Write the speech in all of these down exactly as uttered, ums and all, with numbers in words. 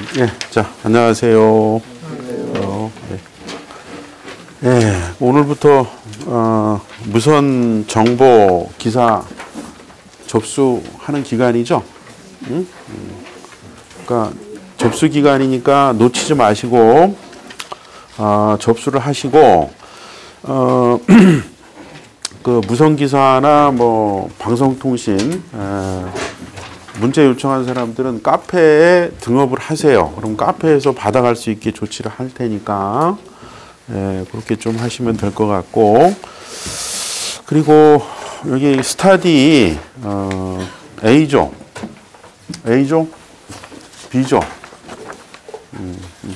예, 자, 안녕하세요. 어, 예. 예, 오늘부터 어, 무선 정보 기사 접수하는 기간이죠. 응? 그러니까 접수 기간이니까 놓치지 마시고 어, 접수를 하시고 어, 그 무선 기사나 뭐 방송통신 에, 문자 요청한 사람들은 카페에 등업을 하세요. 그럼 카페에서 받아갈 수 있게 조치를 할 테니까 예, 그렇게 좀 하시면 될 것 같고, 그리고 여기 스타디 어, A조, A조, B조, 음, 음.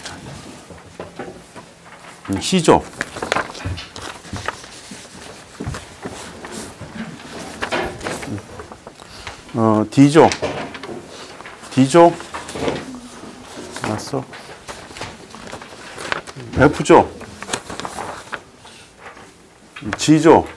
음, C조, 어, D조, D조, 맞어? F조, G조,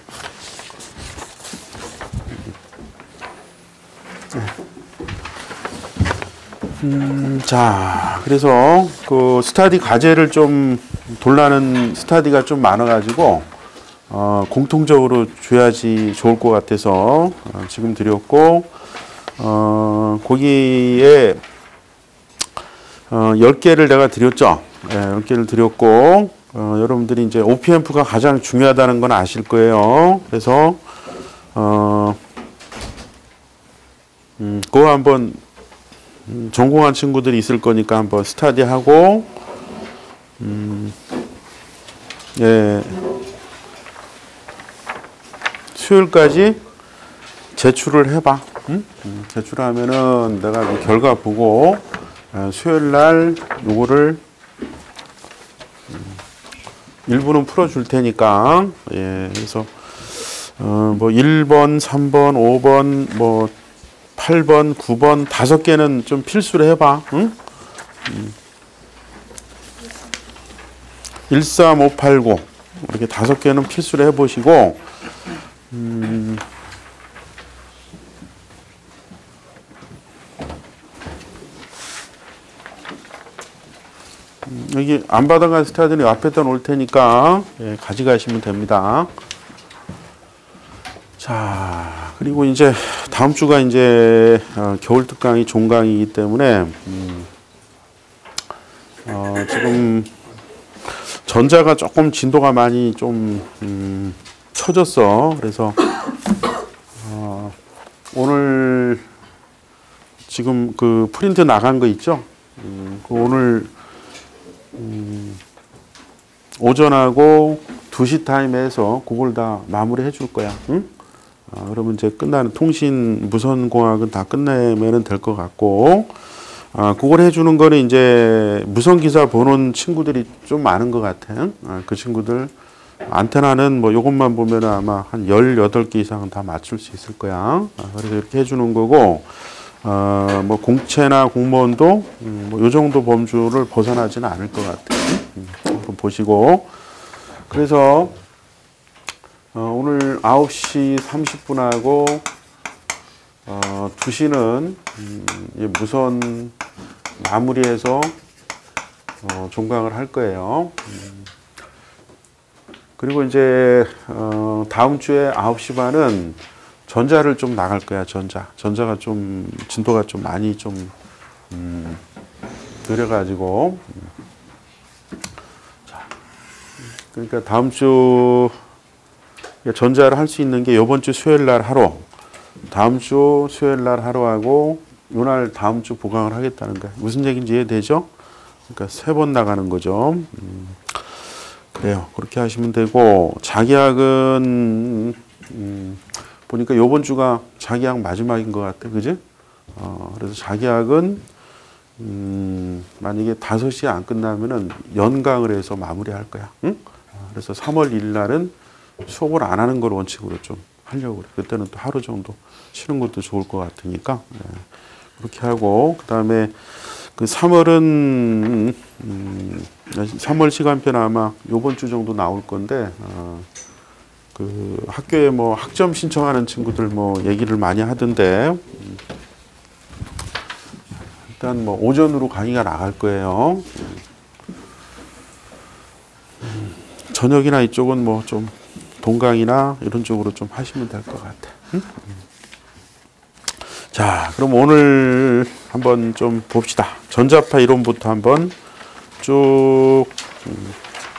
음, 자, 그래서 그 스타디 과제를 좀 돌라는 스타디가 좀 많아가지고 어, 공통적으로 줘야지 좋을 것 같아서 어, 지금 드렸고, 어, 거기에 어, 열 개를 내가 드렸죠. 예, 열 개를 드렸고, 어, 여러분들이 이제 오피엠프가 가장 중요하다는 건 아실 거예요. 그래서 어, 음, 그거 한번 음, 전공한 친구들이 있을 거니까 한번 스타디하고, 음, 예, 수요일까지 제출을 해봐. 응? 음, 제출하면은 내가 그 결과 보고 어, 수요일 날 요거를 음, 일부는 풀어줄 테니까, 예, 그래서 어, 뭐 일 번, 삼 번, 오 번, 뭐 팔 번, 구 번, 다섯 개는 좀 필수로 해봐. 응? 음. 일, 삼, 오, 팔, 구 이렇게 다섯 개는 필수로 해보시고, 음, 음, 여기 안 받아간 스타들이 앞에다 놓을 테니까 예, 가져가시면 됩니다. 자, 그리고 이제 다음 주가 이제 어, 겨울 특강이 종강이기 때문에 음, 어, 지금 전자가 조금 진도가 많이 좀 음, 처졌어. 그래서 어, 오늘 지금 그 프린트 나간 거 있죠? 음, 그 오늘 음, 오전하고 두 시 타임에서 그걸 다 마무리 해줄 거야. 응? 어, 그러면 이제 끝나는 통신 무선공학은 다 끝내면 될 것 같고, 아, 그걸 해주는 거는 이제 무선 기사 보는 친구들이 좀 많은 것 같아. 아, 그 친구들 안테나는 뭐 요것만 보면 아마 한 열여덟 개 이상은 다 맞출 수 있을 거야. 아, 그래서 이렇게 해주는 거고, 어, 뭐 공채나 공무원도 음, 뭐 요 정도 범주를 벗어나지는 않을 것 같아. 음, 한번 보시고. 그래서 어, 오늘 아홉 시 삼십 분하고 어, 두 시는 음, 무선 마무리해서 어, 종강을 할 거예요. 음. 그리고 이제 어, 다음 주에 아홉 시 반은 전자를 좀 나갈 거야. 전자. 전자가 좀 진도가 좀 많이 좀 음, 느려가지고. 자, 그러니까 다음 주 전자를 할 수 있는 게 이번 주 수요일 날 하루, 다음 주 수요일 날 하루하고 요날 다음 주 보강을 하겠다는 거야. 무슨 얘기인지 이해되죠? 그러니까 세 번 나가는 거죠. 음, 그래요. 그렇게 하시면 되고, 자기학은 음, 보니까 요번 주가 자기학 마지막인 것 같아. 그지? 어, 그래서 자기학은 음, 만약에 다섯 시에 안 끝나면은 연강을 해서 마무리할 거야. 응? 그래서 삼월 일 일 날은 수업을 안 하는 걸 원칙으로 좀 하려고 그래. 그때는 또 하루 정도 쉬는 것도 좋을 것 같으니까. 네. 그렇게 하고, 그 다음에 그 삼월은, 음, 삼월 시간표는 아마 요번 주 정도 나올 건데, 어, 그 학교에 뭐 학점 신청하는 친구들 뭐 얘기를 많이 하던데, 음, 일단 뭐 오전으로 강의가 나갈 거예요. 저녁이나 이쪽은 뭐 좀 동강이나 이런 쪽으로 좀 하시면 될 것 같아. 응? 자, 그럼 오늘 한번 좀 봅시다. 전자파 이론부터 한번 쭉 음.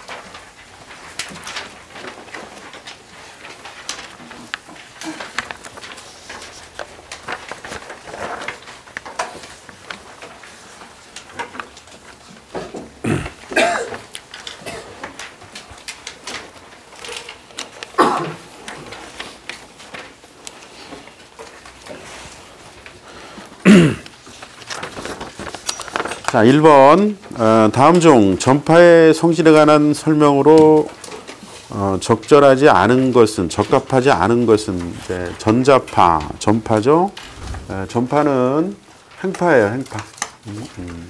자, 일 번 어, 다음 중 전파의 성질에 관한 설명으로 어, 적절하지 않은 것은 적합하지 않은 것은 이제 전자파, 전파죠. 에, 전파는 행파예요, 행파. 음, 음.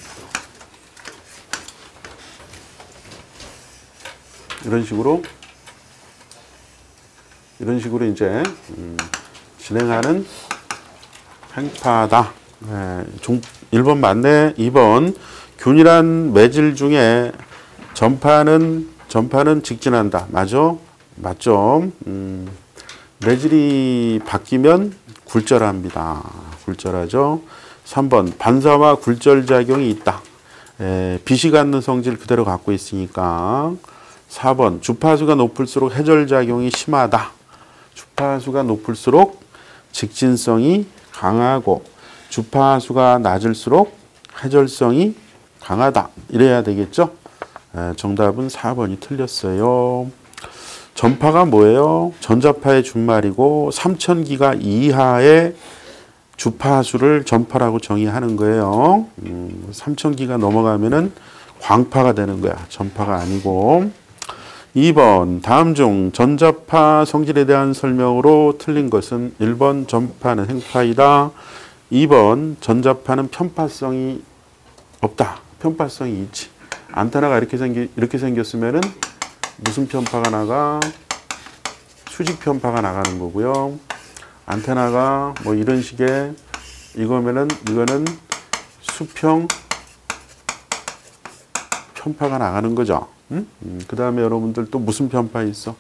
이런 식으로 이런 식으로 이제 음, 진행하는 행파다. 네, 종, 일 번 맞네. 이 번 균일한 매질 중에 전파는 전파는 직진한다. 맞죠? 맞죠? 음, 매질이 바뀌면 굴절합니다. 굴절하죠. 삼 번 반사와 굴절 작용이 있다. 에, 빛이 갖는 성질 그대로 갖고 있으니까. 사 번 주파수가 높을수록 해절 작용이 심하다. 주파수가 높을수록 직진성이 강하고 주파수가 낮을수록 해절성이 강하다. 이래야 되겠죠? 에, 정답은 사 번이 틀렸어요. 전파가 뭐예요? 전자파의 준말이고 삼천 기가 이하의 주파수를 전파라고 정의하는 거예요. 음, 삼천 기가 넘어가면은 광파가 되는 거야. 전파가 아니고. 이 번 다음 중 전자파 성질에 대한 설명으로 틀린 것은 일 번 전파는 행파이다. 이 번 전자파는 편파성이 없다. 편파성이 있지. 안테나가 이렇게 생기 이렇게 생겼으면은 무슨 편파가 나가? 수직 편파가 나가는 거고요. 안테나가 뭐 이런 식의 이거면은 이거는 수평 편파가 나가는 거죠. 음? 음, 그 다음에 여러분들 또 무슨 편파 있어?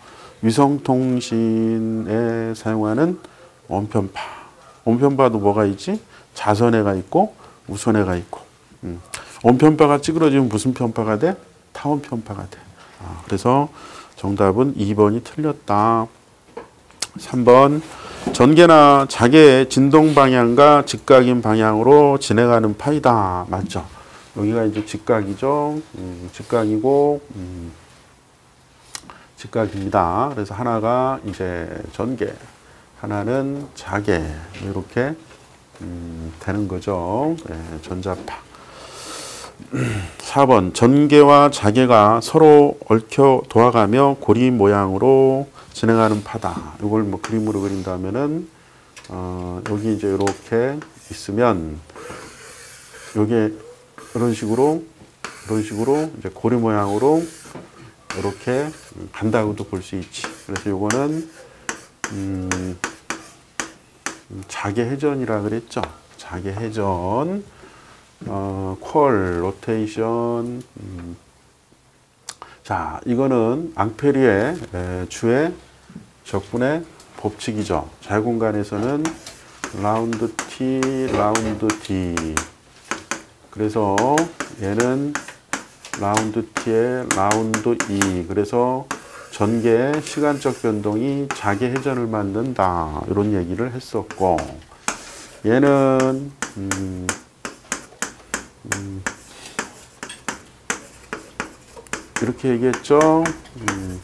위성통신에 사용하는 원편파. 원편파도 뭐가 있지? 자선해가 있고 우선해가 있고. 음. 원편파가 찌그러지면 무슨 편파가 돼? 타원 편파가 돼. 아, 그래서 정답은 이 번이 틀렸다. 삼 번 전개나 자개의 진동 방향과 직각인 방향으로 진행하는 파이다. 맞죠? 여기가 이제 직각이죠. 음, 직각이고 음, 직각입니다. 그래서 하나가 이제 전개, 하나는 자개 이렇게 음, 되는 거죠. 네, 전자파. 사 번 전개와 자개가 서로 얽혀 도와가며 고리 모양으로 진행하는 파다. 이걸 뭐 그림으로 그린다면은 어, 여기 이제 이렇게 있으면 여기에 이런 식으로 이런 식으로 이제 고리 모양으로 이렇게 간다고도 볼 수 있지. 그래서 요거는 음, 자개 회전이라 그랬죠. 자개 회전, 어, 퀄, 로테이션. 음. 자, 이거는 앙페리의 에, 주의 적분의 법칙이죠. 자유공간에서는 라운드 T, 라운드 D. 그래서 얘는 라운드 T에 라운드 E. 그래서 전개의 시간적 변동이 자개 회전을 만든다. 이런 얘기를 했었고, 얘는 음, 음, 이렇게 얘기했죠. 음,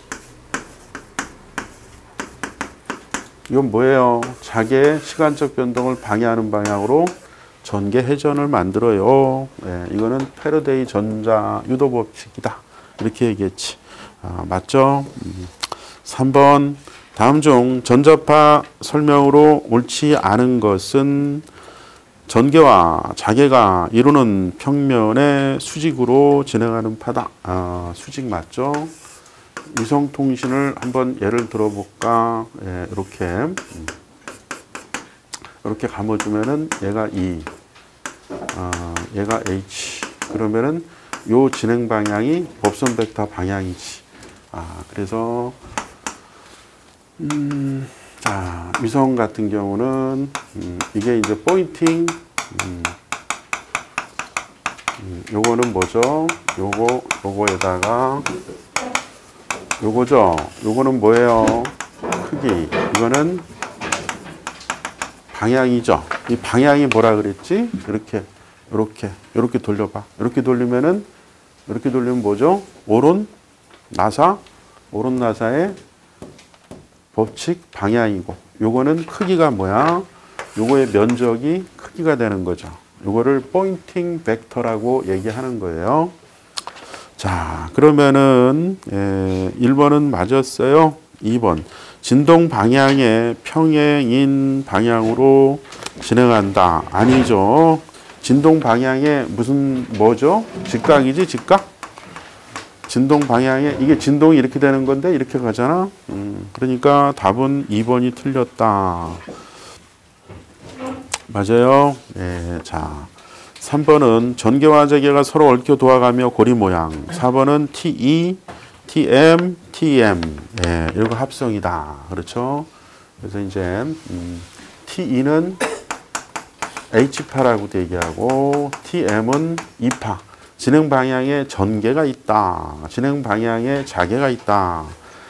이건 뭐예요? 자개의 시간적 변동을 방해하는 방향으로 전개 회전을 만들어요. 예, 이거는 패러데이 전자 유도 법칙이다. 이렇게 얘기했지. 아, 맞죠? 음, 삼 번 다음 중 전자파 설명으로 옳지 않은 것은 전개와 자개가 이루는 평면의 수직으로 진행하는 파다. 아, 수직 맞죠? 위성통신을 한번 예를 들어볼까? 예, 이렇게 음. 이렇게 감아주면은 얘가 이, 어, 얘가 H. 그러면은 요 진행 방향이 법선 벡터 방향이지. 아, 그래서 음, 자, 위성 같은 경우는 음, 이게 이제 포인팅. 음, 음, 요거는 뭐죠? 요거 요거에다가 요거죠. 요거는 뭐예요? 크기. 이거는 방향이죠. 이 방향이 뭐라 그랬지? 이렇게, 이렇게, 이렇게 돌려봐. 이렇게 돌리면은, 이렇게 돌리면 뭐죠? 오른 나사, 오른 나사의 법칙 방향이고, 요거는 크기가 뭐야? 요거의 면적이 크기가 되는 거죠. 요거를 포인팅 벡터라고 얘기하는 거예요. 자, 그러면은 예, 일 번은 맞았어요. 이 번. 진동 방향의 평행인 방향으로 진행한다. 아니죠. 진동 방향의 무슨 뭐죠? 직각이지, 직각? 진동 방향에 이게 진동이 이렇게 되는 건데 이렇게 가잖아. 음, 그러니까 답은 이 번이 틀렸다. 맞아요. 예, 자. 삼 번은 전개와 재개가 서로 얽혀 도와가며 고리 모양. 사 번은 티이, 티엠, 티엠. 예, 이거 합성이다. 그렇죠? 그래서 이제 음, 티이는 H파라고 얘기하고 티엠은 이파. 진행 방향에 전개가 있다. 진행 방향에 자개가 있다.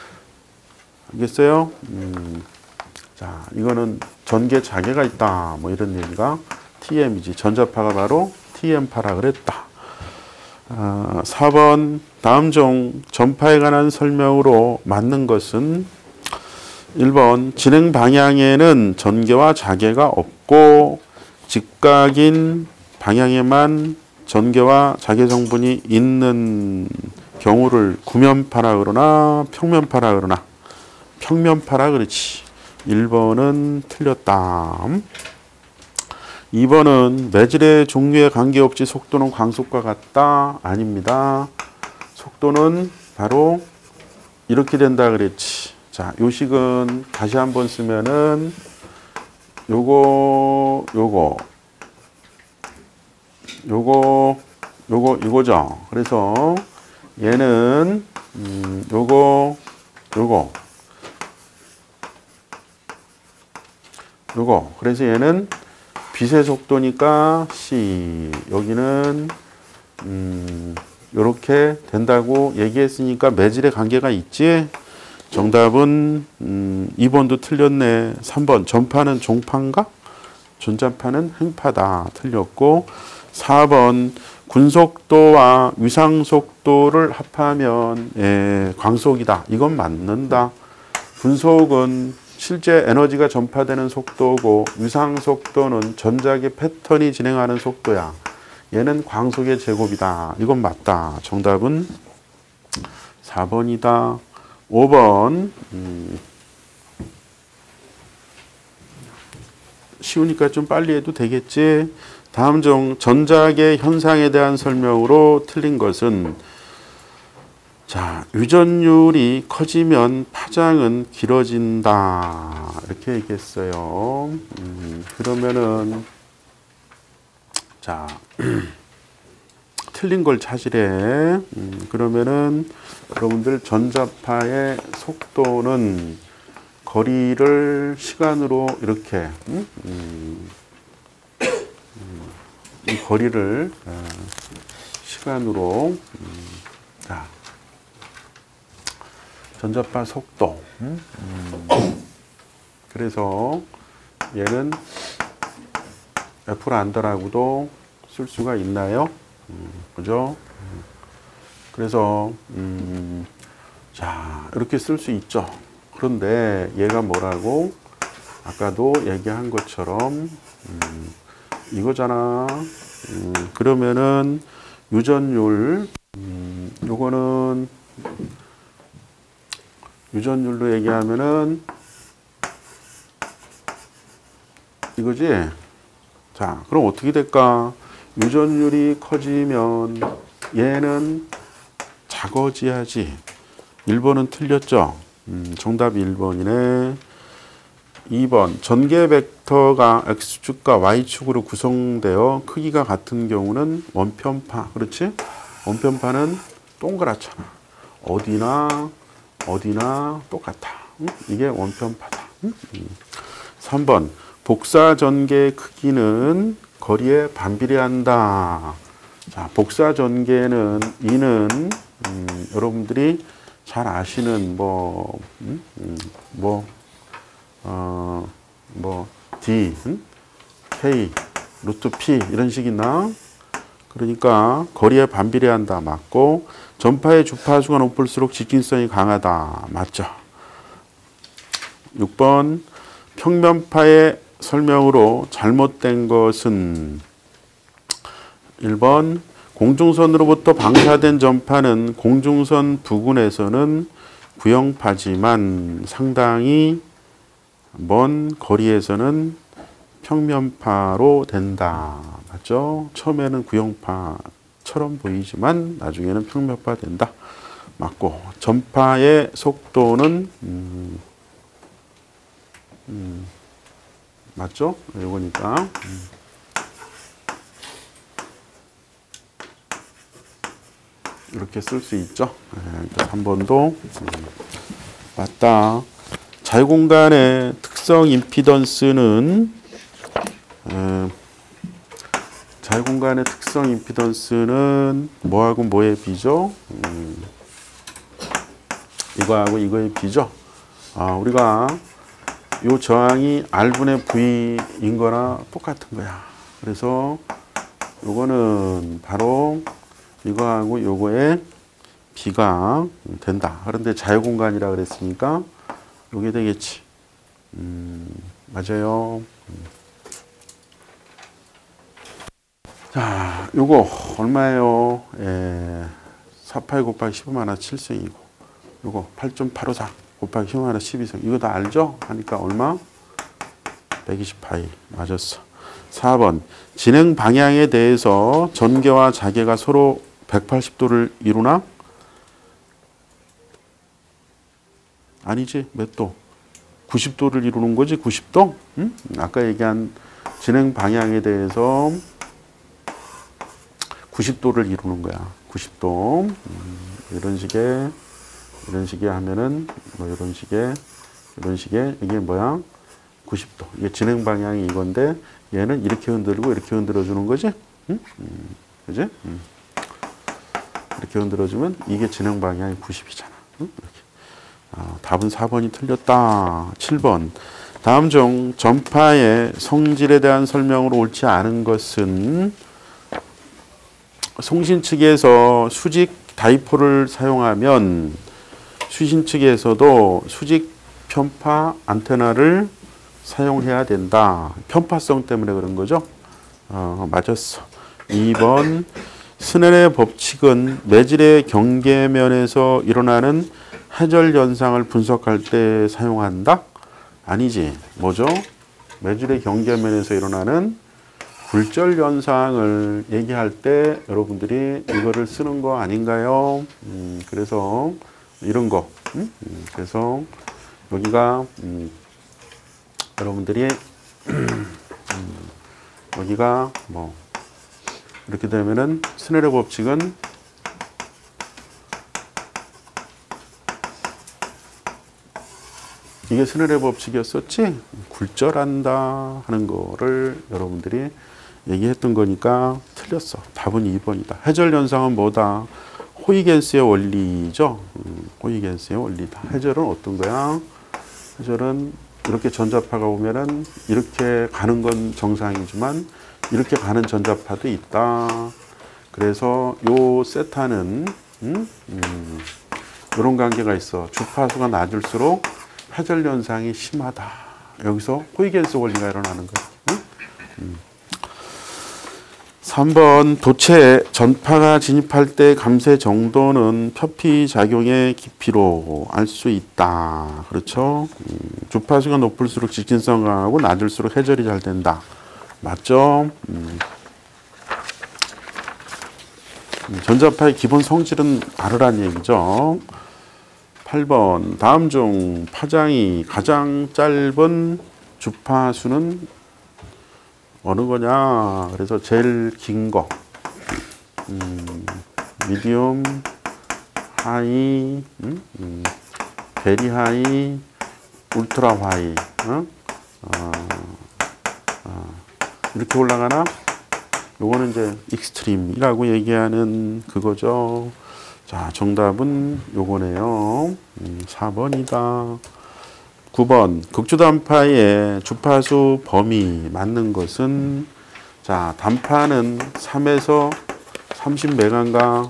알겠어요? 음, 자, 이거는 전개 자개가 있다. 뭐 이런 얘기가 티엠이지. 전자파가 바로 티엠파라 그랬다. 아, 사 번 다음 중 전파에 관한 설명으로 맞는 것은 일 번 진행 방향에는 전개와 자개가 없고 직각인 방향에만 전개와 자개 성분이 있는 경우를 구면파라 그러나 평면파라 그러나 평면파라 그렇지. 일 번은 틀렸다. 이 번은 매질의 종류에 관계없이 속도는 광속과 같다. 아닙니다. 속도는 바로 이렇게 된다 그랬지. 자, 요 식은 다시 한번 쓰면은 요거 요거 요거 요거 이거죠. 그래서 얘는 음, 요거 요거 요거 그래서 얘는 빛의 속도니까 c. 여기는 음, 요렇게 된다고 얘기했으니까 매질의 관계가 있지. 정답은 음, 이 번도 틀렸네. 삼 번 전파는 종파인가? 전자파는 행파다. 틀렸고 사 번 군속도와 위상속도를 합하면 예, 광속이다. 이건 맞는다. 군속은 실제 에너지가 전파되는 속도고 위상속도는 전자계 패턴이 진행하는 속도야. 얘는 광속의 제곱이다. 이건 맞다. 정답은 사 번이다. 오 번 음, 쉬우니까 좀 빨리 해도 되겠지. 다음 중 전자계 현상에 대한 설명으로 틀린 것은 자, 유전율이 커지면 파장은 길어진다. 이렇게 얘기했어요. 음, 그러면은 자 틀린 걸 찾으래. 음, 그러면은 여러분들 전자파의 속도는 거리를 시간으로 이렇게 음, 음, 이 거리를 어, 시간으로 음, 자 전자파 속도. 음, 음, 그래서 얘는 F를 안더라고도 쓸 수가 있나요? 음, 그죠? 음, 그래서 음, 자 이렇게 쓸 수 있죠. 그런데 얘가 뭐라고? 아까도 얘기한 것처럼 음, 이거잖아. 음, 그러면은 유전율 음, 요거는 유전율로 얘기하면은 이거지. 자, 그럼 어떻게 될까? 유전율이 커지면 얘는 작아져야지. 일 번은 틀렸죠. 음, 정답이 일 번이네. 이 번 전개 벡터가 x축과 y축으로 구성되어 크기가 같은 경우는 원편파. 그렇지? 원편파는 동그랗잖아. 어디나 어디나 똑같아. 응? 이게 원편파다. 응? 삼 번 복사 전개 크기는 거리에 반비례한다. 자, 복사 전개는 이는 음, 여러분들이 잘 아시는 뭐 음? 음, 뭐 어, 뭐 D, 음? K, 루트 P 이런 식이나 그러니까 거리에 반비례한다. 맞고 전파의 주파수가 높을수록 직진성이 강하다. 맞죠? 육 번 평면파의 설명으로 잘못된 것은 일 번 공중선으로부터 방사된 전파는 공중선 부근에서는 구형파지만 상당히 먼 거리에서는 평면파로 된다. 맞죠? 처음에는 구형파처럼 보이지만 나중에는 평면파 된다. 맞고 전파의 속도는 음, 음, 맞죠? 이거니까 음. 이렇게 쓸 수 있죠. 네, 삼 번도 음, 맞다. 자유공간의 특성 임피던스는 음, 자유공간의 특성 임피던스는 뭐하고 뭐의 비죠? 음, 이거하고 이거의 비죠. 아, 우리가 요 저항이 R분의 V인 거나 똑같은 거야. 그래서 요거는 바로 이거하고 요거의 비가 된다. 그런데 자유공간이라 그랬으니까 요게 되겠지. 음, 맞아요. 자, 요거 얼마예요? 예, 사십팔 곱하기 십오 마이너스 칠 승이고 요거 팔 점 팔오사 곱하기 십오 마이너스 십이 승. 이거 다 알죠? 하니까 얼마? 백이십 파이. 맞았어. 사 번 진행 방향에 대해서 전개와 자개가 서로 백팔십 도를 이루나? 아니지. 몇 도? 구십 도를 이루는 거지. 구십 도? 응? 아까 얘기한 진행 방향에 대해서 구십 도를 이루는 거야. 구십 도. 음, 이런 식의 이런 식의 하면은 뭐 이런 식의 이런 식의 이게 뭐야? 구십 도. 이게 진행 방향이 이건데 얘는 이렇게 흔들고 이렇게 흔들어 주는 거지? 응? 음, 그지? 음. 이렇게 흔들어 주면 이게 진행 방향이 구십이잖아. 응? 이렇게. 아, 답은 사 번이 틀렸다. 칠 번. 다음 중 전파의 성질에 대한 설명으로 옳지 않은 것은 송신 측에서 수직 다이폴을 사용하면 수신 측에서도 수직 편파 안테나를 사용해야 된다. 편파성 때문에 그런 거죠. 어, 맞았어. 이 번 스넬의 법칙은 매질의 경계면에서 일어나는 해절 현상을 분석할 때 사용한다? 아니지. 뭐죠? 매질의 경계면에서 일어나는 굴절 현상을 얘기할 때 여러분들이 이거를 쓰는 거 아닌가요? 음, 그래서 이런 거. 음? 음, 그래서 여기가 음, 여러분들이 음, 여기가 뭐 이렇게 되면은 스넬의 법칙은 이게 스넬의 법칙이었었지? 굴절한다 하는 거를 여러분들이 얘기했던 거니까 틀렸어. 답은 이 번이다. 해절 현상은 뭐다? 호이겐스의 원리죠. 음, 호이겐스의 원리다. 해절은 어떤 거야? 해절은 이렇게 전자파가 오면은 이렇게 가는 건 정상이지만 이렇게 가는 전자파도 있다. 그래서 요 세타는 음? 음, 이런 관계가 있어. 주파수가 낮을수록 해절 현상이 심하다. 여기서 호이겐스 원리가 일어나는 거야. 응? 음. 삼 번 도체 전파가 진입할 때 감쇄 정도는 표피 작용의 깊이로 알 수 있다. 그렇죠? 음, 주파수가 높을수록 직진성 강하고 낮을수록 해절이 잘 된다. 맞죠? 음. 전자파의 기본 성질은 알으란 얘기죠. 팔 번 다음 중 파장이 가장 짧은 주파수는 어느 거냐? 그래서 제일 긴 거. 음, 미디움, 하이, 음, 음, 베리 하이, 울트라 하이. 어? 어, 어, 이렇게 올라가나? 요거는 이제 익스트림이라고 얘기하는 그거죠. 자, 정답은 요거네요. 음, 사 번이다. 구 번. 극주단파의 주파수 범위 맞는 것은, 자, 단파는 삼에서 삼십 메가인가?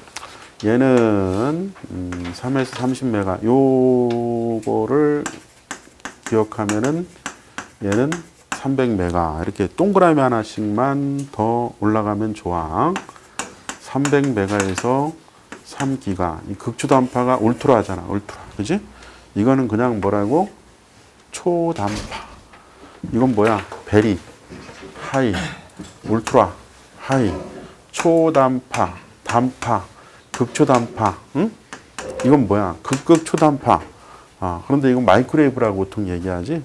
얘는 음, 삼에서 삼십 메가. 요거를 기억하면은 얘는 삼백 메가. 이렇게 동그라미 하나씩만 더 올라가면 좋아. 삼백 메가에서 삼 기가. 이 극주단파가 울트라잖아. 울트라. 그지? 이거는 그냥 뭐라고? 초단파. 이건 뭐야? 베리, 하이, 울트라, 하이, 초단파, 단파, 극초단파. 응? 이건 뭐야? 극극초단파. 아, 그런데 이건 마이크로웨이브라고 보통 얘기하지.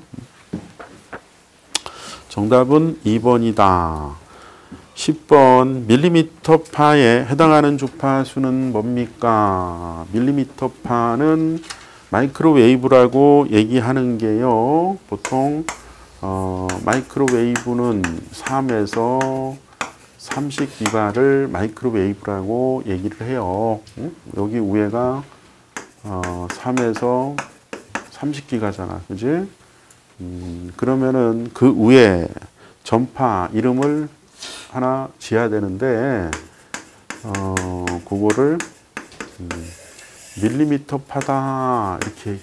정답은 이 번이다. 십 번. 밀리미터 파에 해당하는 주파수는 뭡니까? 밀리미터 파는 마이크로웨이브라고 얘기하는 게요. 보통 어, 마이크로웨이브는 삼에서 삼십 기가를 마이크로웨이브라고 얘기를 해요. 응? 여기 위에가 어, 삼에서 삼십 기가잖아. 그지? 음, 그러면은 그 위에 전파 이름을 하나 지어야 되는데 어, 그거를 음, 밀리미터 파다 이렇게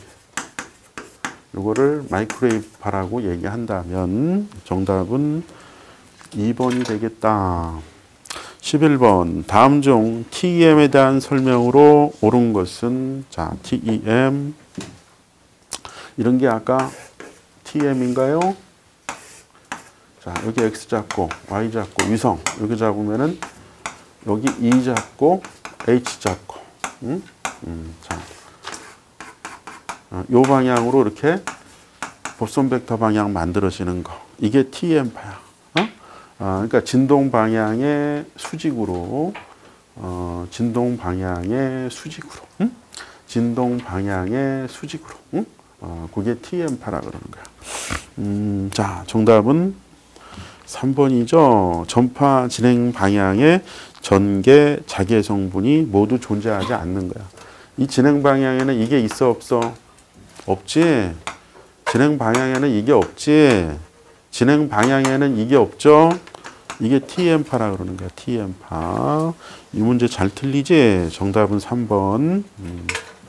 이거를 마이크로웨이브 파라고 얘기한다면 정답은 이 번이 되겠다. 십일 번. 다음 중 티이엠에 대한 설명으로 옳은 것은, 자, 티이엠 이런 게 아까 티엠인가요? 자, 여기 X 잡고 Y 잡고 위성 여기 잡으면은 여기 E 잡고 H 잡고 응? 음, 자, 어, 요 방향으로 이렇게 보손 벡터 방향 만들어지는 거. 이게 티엠파야. 어? 어, 그러니까 진동 방향의 수직으로, 어, 진동 방향의 수직으로, 응? 진동 방향의 수직으로, 응? 어, 그게 티엠파라 그러는 거야. 음, 자, 정답은 삼 번이죠. 전파 진행 방향의 전개 자개 성분이 모두 존재하지 않는 거야. 이 진행 방향에는 이게 있어 없어? 없지. 진행 방향에는 이게 없지. 진행 방향에는 이게 없죠. 이게 티엠파라 그러는 거야. 티엠파. 이 문제 잘 틀리지? 정답은 삼 번. 음.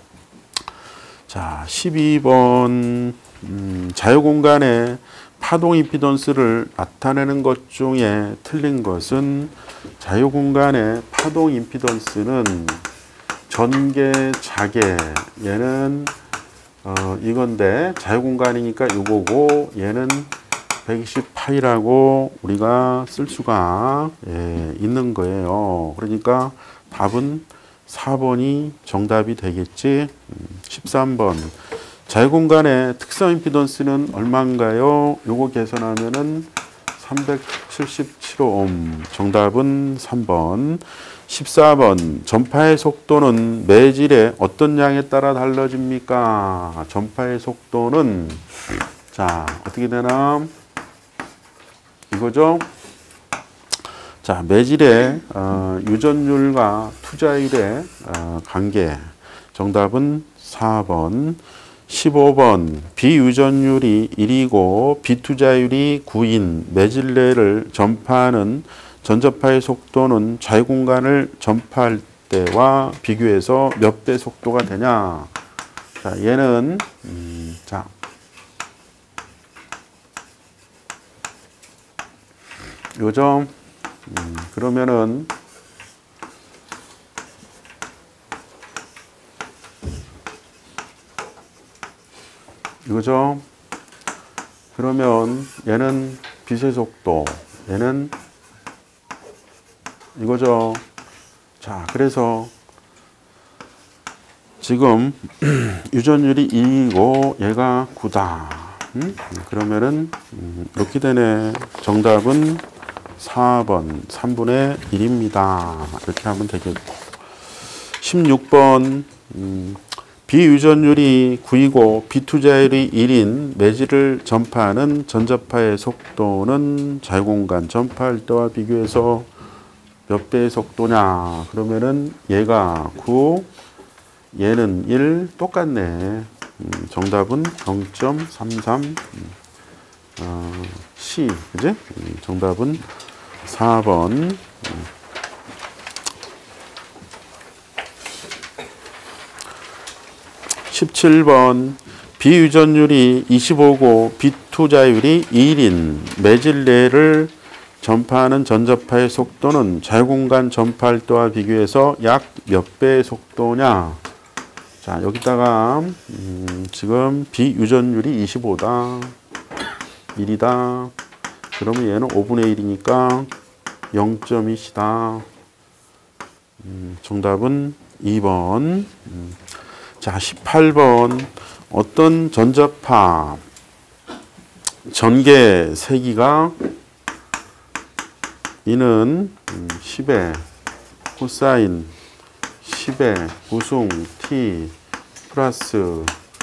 자, 십이 번. 음, 자유공간의 파동 임피던스를 나타내는 것 중에 틀린 것은, 자유공간의 파동 임피던스는 전개, 자개, 얘는 어, 이건데 자유공간이니까 이거고, 얘는 백이십 파이라고 우리가 쓸 수가 예, 있는 거예요. 그러니까 답은 사 번이 정답이 되겠지. 십삼 번. 자유공간의 특성 임피던스는 얼마인가요? 요거 계산하면은 삼백칠십칠 옴. 정답은 삼 번. 십사 번. 전파의 속도는 매질의 어떤 양에 따라 달라집니까? 전파의 속도는, 자, 어떻게 되나? 이거죠? 자, 매질의 어, 유전율과 투자율의 어, 관계. 정답은 사 번. 십오 번. 비유전율이 일이고 비투자율이 구인 매질레를 전파하는 전전파의 속도는 자유공간을 전파할 때와 비교해서 몇 배 속도가 되냐? 자, 얘는 음, 자, 요점 음, 그러면은 이거죠. 그러면 얘는 빛의 속도, 얘는 이거죠. 자, 그래서 지금 유전율이 이이고 얘가 구다. 음? 그러면은 음, 이렇게 되네. 정답은 사 번 삼분의 일입니다. 이렇게 하면 되겠고. 십육 번 음, 비유전율이 구이고 비투자율이 일인 매질을 전파하는 전자파의 속도는 자유공간 전파할 때와 비교해서 몇 배의 속도냐? 그러면은 얘가 구, 얘는 일, 똑같네. 음, 정답은 영 점 삼삼 음, 어, C, 그지? 음, 정답은 사 번. 음. 십칠 번 비유전율이 이십오고 비투자율이 일인 매질레를 전파하는 전자파의 속도는 자유공간 전파할 때와 비교해서 약 몇 배의 속도냐? 자, 여기다가 음, 지금 비유전율이 이십오다. 일이다. 그러면 얘는 오분의 일이니까 영 점 이 씨다. 음, 정답은 이 번. 음. 자, 십팔 번 어떤 전자파 전개 세기가 이는 십의 코사인 십의 구승 t 플러스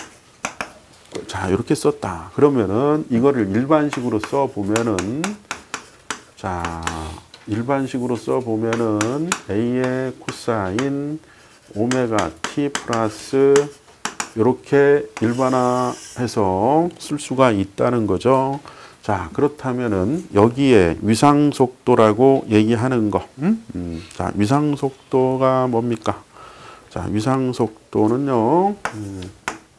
자 이렇게 썼다. 그러면은 이거를 일반식으로 써 보면은 자 일반식으로 써 보면은 a의 코사인 오메가 t 플러스 이렇게 일반화해서 쓸 수가 있다는 거죠. 자, 그렇다면은 여기에 위상속도라고 얘기하는 거. 음? 음. 자, 위상속도가 뭡니까? 자, 위상속도는요. 음.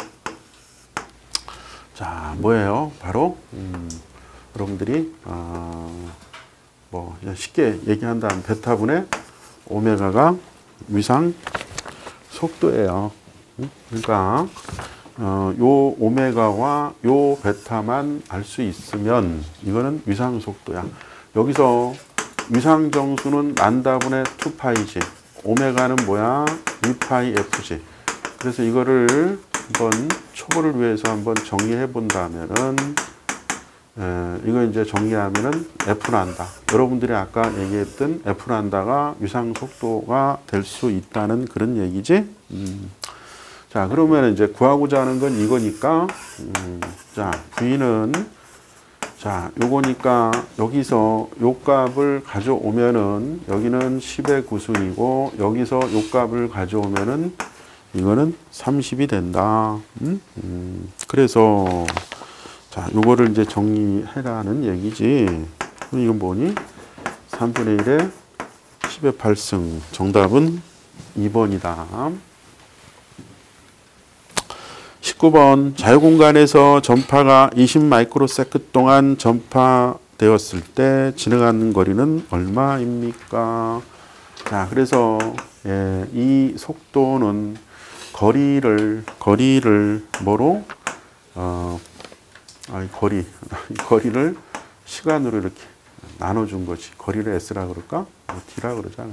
자, 뭐예요? 바로 음. 여러분들이 아, 뭐 쉽게 얘기한다면 베타분의 오메가가 위상 속도예요. 그러니까 어, 요 오메가와 요 베타만 알 수 있으면 이거는 위상 속도야. 여기서 위상 정수는 란다분의 투 파이지. 오메가는 뭐야? 이 파이 에프지. 그래서 이거를 한번 초보를 위해서 한번 정리해 본다면은 에, 이거 이제 정리하면은 F 란다. 여러분들이 아까 얘기했던 F 란다가 위상 속도가 될 수 있다는 그런 얘기지. 음. 자, 그러면 이제 구하고자 하는 건 이거니까, 음, 자, V는, 자, 요거니까 여기서 요 값을 가져오면은, 여기는 십의 구승이고, 여기서 요 값을 가져오면은, 이거는 삼십이 된다. 음? 음, 그래서, 자, 요거를 이제 정리해라는 얘기지. 그럼 이건 뭐니? 삼분의 일에 십의 팔 승. 정답은 이 번이다. 십구 번 자유공간에서 전파가 이십 마이크로세컨드 동안 전파되었을 때 지나가는 거리는 얼마입니까? 자, 그래서 예, 이 속도는 거리를 거리를 뭐로 어, 아니, 거리 거리를 시간으로 이렇게 나눠준 거지. 거리를 s라 그럴까? 뭐 t라 그러잖아.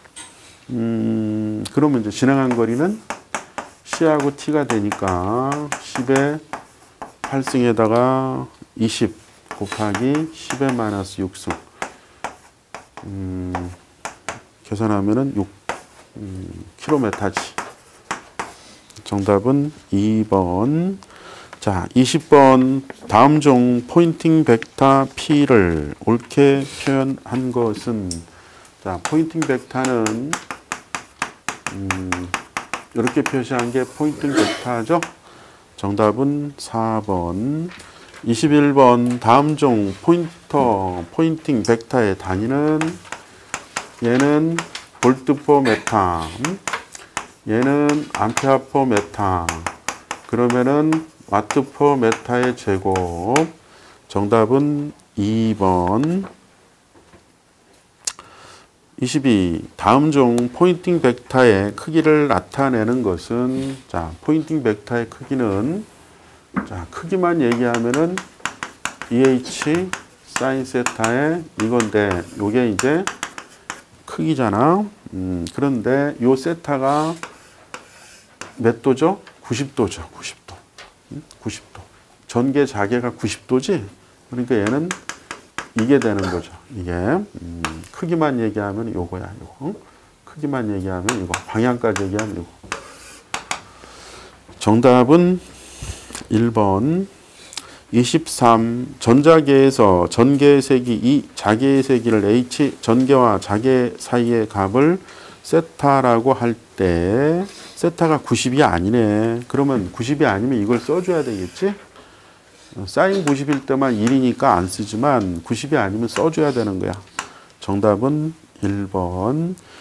음, 그러면 이제 지나간 거리는 C하고 T가 되니까 십의 팔 승에다가 이십 곱하기 십의 마이너스 육 승. 음, 계산하면은 육 음, 킬로미터지. 정답은 이 번. 자, 이십 번 다음 중 포인팅 벡터 P를 옳게 표현한 것은 자, 포인팅 벡터는 음, 이렇게 표시한 게 포인팅 벡터죠. 정답은 사 번. 이십일 번 다음 중 포인터 포인팅 벡터의 단위는 얘는 볼트 퍼 메타, 얘는 암페어 퍼 메타. 그러면은 와트 퍼 메타의 제곱. 정답은 이 번. 이십이. 다음 중 포인팅 벡터의 크기를 나타내는 것은 자, 포인팅 벡터의 크기는 자, 크기만 얘기하면은 이에이치 사인 세타의 이건데 요게 이제 크기잖아. 음, 그런데 요 세타가 몇 도죠? 구십 도죠. 구십 도. 음, 구십 도. 전개 자개가 구십 도지? 그러니까 얘는 이게 되는 거죠. 이게 음, 크기만 얘기하면 요거야. 요거. 응? 크기만 얘기하면 이거. 방향까지 얘기하면 이거. 정답은 일 번 이십삼. 전자계에서 전개의 세기 이, 자개의 세기를 h, 전개와 자개 사이의 값을 세타라고 할 때 세타가 구십이 아니네. 그러면 구십이 아니면 이걸 써줘야 되겠지? 사인 구십일 때만 일이니까 안 쓰지만 구십이 아니면 써줘야 되는 거야. 정답은 일 번.